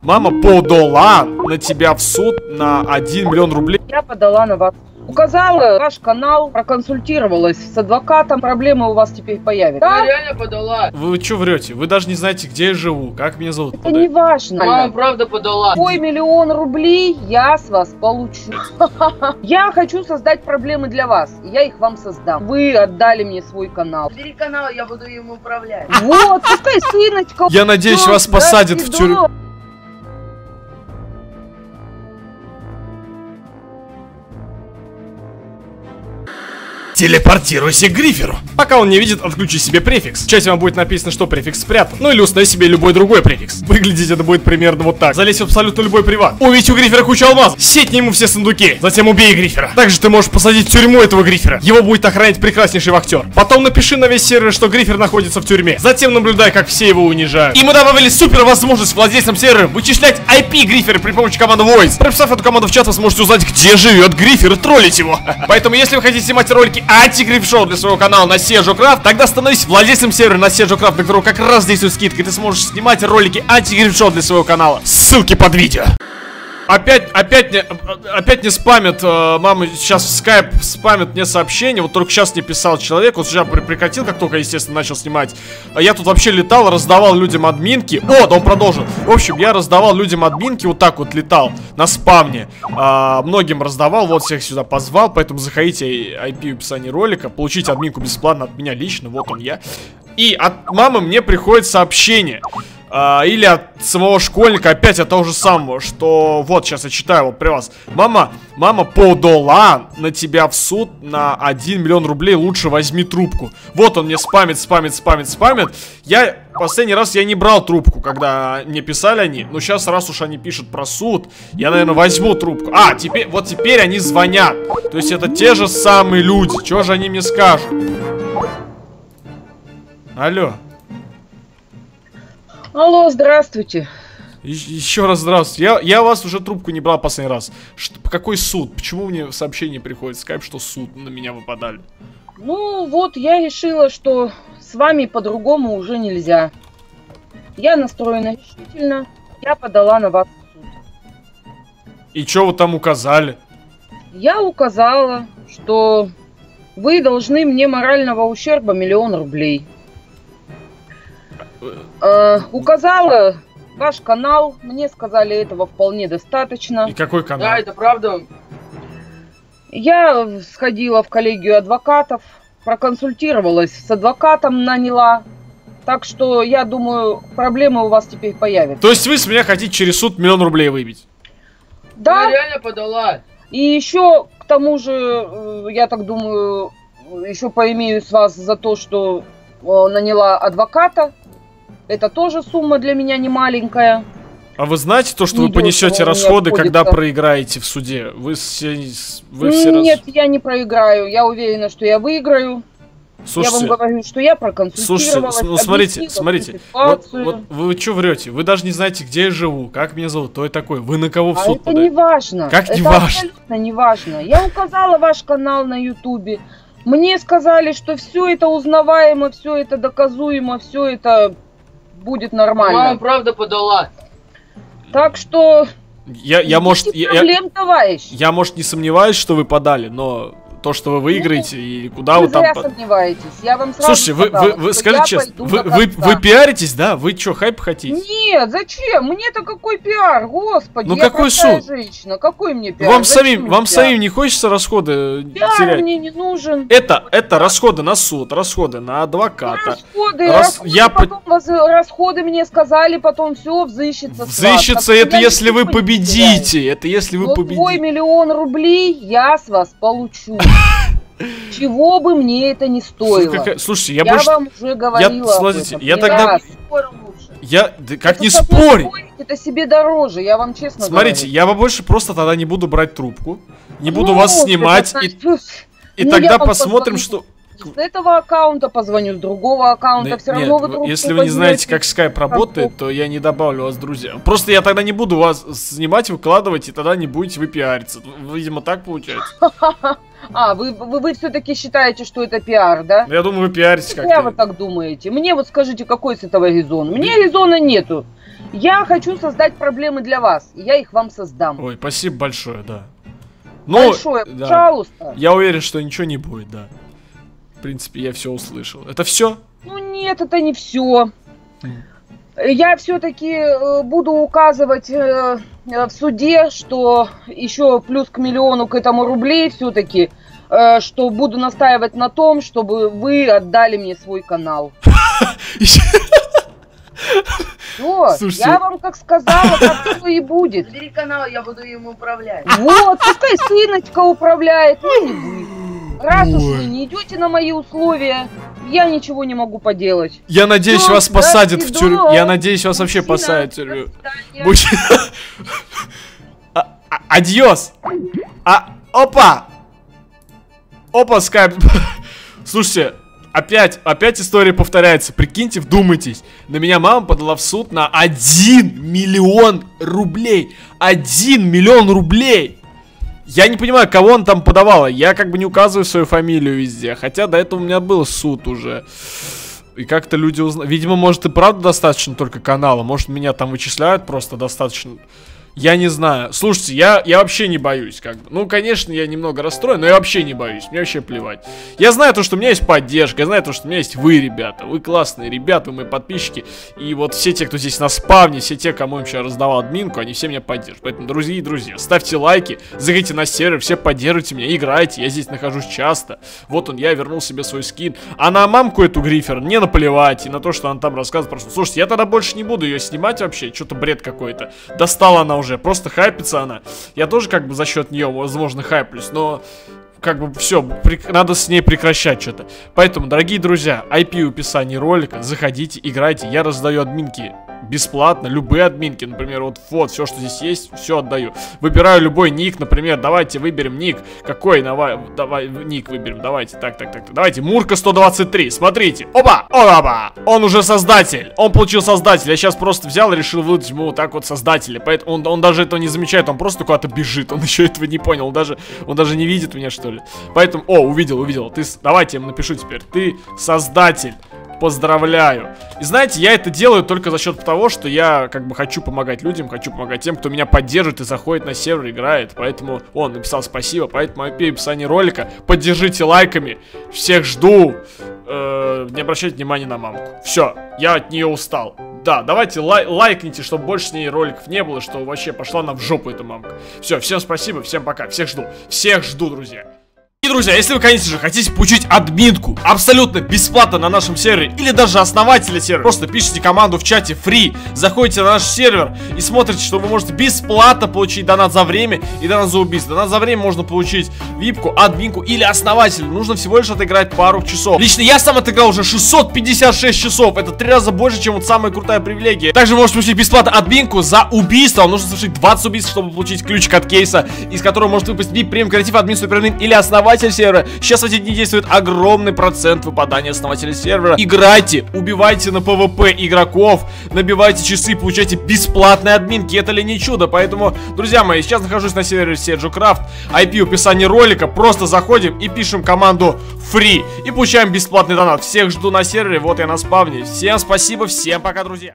Мама подала на тебя в суд на 1 миллион рублей. Я подала на вас. Указала ваш канал, проконсультировалась с адвокатом, проблемы у вас теперь появятся. Я реально подала. Вы что врете? Вы даже не знаете, где я живу, как меня зовут. Это не важно. Мама правда подала. Твой 1 миллион рублей я с вас получу. Я хочу создать проблемы для вас. Я их вам создам. Вы отдали мне свой канал. Бери канал, я буду им управлять. Вот, пускай сыночка. Я надеюсь, вас посадят в тюрьму. Телепортируйся к Гриферу. Пока он не видит, отключи себе префикс. В чате вам будет написано, что префикс спрятан. Ну или установи себе любой другой префикс. Выглядеть это будет примерно вот так. Залезь в абсолютно любой приват. Увидеть у Грифера кучу алмазов. Сетни ему все сундуки. Затем убей Грифера. Также ты можешь посадить в тюрьму этого Грифера. Его будет охранять прекраснейший вахтер. Потом напиши на весь сервер, что Грифер находится в тюрьме. Затем наблюдай, как все его унижают. И мы добавили супер возможность владельцам сервера вычислять IP Грифера при помощи команды Voice. Прописав эту команду в чат, вы сможете узнать, где живет Грифер и троллить его. Поэтому, если вы хотите снимать ролики анти-гриф-шоу для своего канала на SejoCraft, тогда становись владельцем сервера на SejoCraft, на которого как раз действует скидка, и ты сможешь снимать ролики анти-гриф-шоу для своего канала. Ссылки под видео. Опять не спамят, мама сейчас в скайп спамит мне сообщение. Вот только сейчас не писал человек, вот сейчас прекратил, как только, естественно, начал снимать. Я тут вообще летал, раздавал людям админки. О, да он продолжил. В общем, я раздавал людям админки, вот так вот летал на спамне. Многим раздавал, вот всех сюда позвал. Поэтому заходите, IP в описании ролика, получите админку бесплатно от меня лично, вот он я. И от мамы мне приходит сообщение. Или от самого школьника, опять от того же самого, что вот, сейчас я читаю вот при вас. Мама подала на тебя в суд на 1 миллион рублей, лучше возьми трубку. Вот он мне спамит. Я последний раз я не брал трубку, когда мне писали они. Но сейчас, раз уж они пишут про суд, я, наверное, возьму трубку. Теперь они звонят. То есть это те же самые люди. Чего же они мне скажут? Алло. Алло, здравствуйте. Еще раз здравствуйте. Я у вас уже трубку не брал последний раз. Какой суд? Почему мне сообщение приходит в скайп, что суд на меня выпадали? Ну вот, я решила, что с вами по-другому уже нельзя. Я настроена решительно. Я подала на вас в суд. И что вы там указали? Я указала, что вы должны мне морального ущерба 1 миллион рублей. Указала ваш канал, мне сказали, этого вполне достаточно. И какой канал? Да, это правда. Я сходила в коллегию адвокатов, проконсультировалась с адвокатом, наняла. Так что, я думаю, проблемы у вас теперь появятся. То есть вы с меня хотите через суд 1 миллион рублей выбить? Да. Я реально подала. И еще, к тому же, я так думаю, еще поимею с вас за то, что наняла адвоката. Это тоже сумма для меня не маленькая. А вы знаете то, что вы понесете расходы, когда проиграете в суде? Нет, я не проиграю. Я уверена, что я выиграю. Слушайте, я вам говорю, что я проконсультировалась. Слушайте, смотрите. Вот вы что врете? Вы даже не знаете, где я живу, как меня зовут, кто я такой. Вы на кого в суд это не важно. Как не это важно? Абсолютно не важно. Я указала ваш канал на ютубе. Мне сказали, что все это узнаваемо, все это доказуемо, все это будет нормально. Мама правда подала. Так что может, товарищ. Я, может, не сомневаюсь, что вы подали, но то, что вы выиграете и куда вы там... сомневаетесь. Я вам сразу Слушайте, вы скажите честно, вы пиаритесь, да? Вы что, хайп хотите? Нет, зачем? Мне-то какой пиар, господи. Ну какой суд? Женщина, какой мне пиар? Вам самим не хочется расходы пиар терять? Мне не нужен. Это расходы на суд, расходы на адвоката. Расходы мне сказали, потом все взыщется. Взыщется это если вы победите. Это если вы победите. Твой 1 миллион рублей я с вас получу. Чего бы мне это ни стоило. Слушайте, я вам уже говорила. Смотрите, я тогда... Как не спорить? Это себе дороже, я вам честно говорю. Смотрите, я больше просто тогда не буду брать трубку. Не буду вас снимать. И тогда посмотрим, что... С этого аккаунта позвоню, с другого аккаунта, все равно вы трубку если вы не знаете, как скайп работает, то я не добавлю вас, друзья. Просто я тогда не буду вас снимать, выкладывать, и тогда не будете вы пиариться. Видимо, так получается. Вы все-таки считаете, что это пиар, да? Я думаю, вы пиаритесь как-то. Я вы так думаете. Мне вот скажите, какой с этого резон? Мне резона нету. Я хочу создать проблемы для вас, и я их вам создам. Ой, спасибо большое, да. Ну, Большое, да. пожалуйста. Я уверен, что ничего не будет, да. В принципе, я все услышал. Это все? Ну нет, это не все. Я все-таки буду указывать в суде, что еще плюс к миллиону к этому рублей все-таки, что буду настаивать на том, чтобы вы отдали мне свой канал. Вот, Слушайте, я вам как сказала, так все и будет. Забери канал, я буду им управлять. Вот, пускай сыночка управляет, ну не вы. Раз уж Ой. вы не идете на мои условия, я ничего не могу поделать. я надеюсь, Всё, вас до посадят в тюрьму. свидания. Я надеюсь, вас вообще Мужчина, посадят в до тюрьму. свидания. Мужчина. Адьос. Опа. Опа, скайп. Слушайте, опять история повторяется. Прикиньте, вдумайтесь. На меня мама подала в суд на 1 миллион рублей. 1 миллион рублей. Я не понимаю, кого он там подавала. Я как бы не указываю свою фамилию везде. Хотя до этого у меня был суд уже. И как-то люди узнали. Видимо, может и правда достаточно только канала. Может меня там вычисляют просто достаточно. Я не знаю. Слушайте, я вообще не боюсь, как бы. Ну, конечно, я немного расстроен, но я вообще не боюсь. Мне вообще плевать. Я знаю то, что у меня есть поддержка. Я знаю то, что у меня есть вы, ребята. Вы классные ребята, вы мои подписчики. И вот все те, кто здесь на спавне, все те, кому я сейчас раздавал админку, они все меня поддержат. Поэтому, друзья, ставьте лайки, заходите на сервер, все поддержите меня, играйте. Я здесь нахожусь часто. Вот он, я вернул себе свой скин. А на мамку эту Грифер мне наплевать. И на то, что она там рассказывает. Просто, слушайте, я тогда больше не буду ее снимать вообще. Что-то бред какой-то. Достала она уже, просто хайпится она. Я тоже как бы за счет нее, возможно, хайплюсь, но как бы все, надо с ней прекращать что-то. Поэтому, дорогие друзья, IP в описании ролика, заходите, играйте, я раздаю админки бесплатно, любые админки, например, вот все, что здесь есть, все отдаю. Выбираю любой ник, например, давайте выберем ник, какой, давай ник выберем, давайте, так, давайте, Мурка 123, смотрите, опа, он уже создатель, он получил создателя, я сейчас просто взял и решил выдать ему вот так вот создателя, поэтому он даже этого не замечает, он просто куда-то бежит, он еще этого не понял, он даже не видит меня, что ли, поэтому, увидел, давайте я ему напишу теперь, ты создатель. Поздравляю. И знаете, я это делаю только за счет того, что я как бы хочу помогать людям, хочу помогать тем, кто меня поддержит и заходит на сервер, играет. Поэтому он написал спасибо, поэтому IP в описании ролика. Поддержите лайками. Всех жду. Не обращайте внимания на мамку. Все, я от нее устал. Да, давайте лайкните, чтобы больше с ней роликов не было, что вообще пошла она в жопу эта мамка. Все, всем спасибо, всем пока, всех жду, друзья. И, друзья, если вы, конечно же, хотите получить админку абсолютно бесплатно на нашем сервере, или даже основателя сервера, просто пишите команду в чате free, заходите на наш сервер и смотрите, что вы можете бесплатно получить донат за время и донат за убийство. Донат за время можно получить випку, админку или основателя. Нужно всего лишь отыграть пару часов. Лично я сам отыграл уже 656 часов. Это 3 раза больше, чем вот самая крутая привилегия. Также можете получить бесплатно админку за убийство. Вам нужно совершить 20 убийств, чтобы получить ключик от кейса, из которого может выпасть VIP, премиум, креатив, админ, суперадмин или основатель сервера. Сейчас в эти дни действует огромный процент выпадания основателя сервера. Играйте, убивайте на PvP игроков, набивайте часы, получайте бесплатные админки. Это ли не чудо? Поэтому, друзья мои, сейчас нахожусь на сервере SergioCraft. IP в описании ролика. Просто заходим и пишем команду free и получаем бесплатный донат. Всех жду на сервере. Вот я на спавне. Всем спасибо, всем пока, друзья.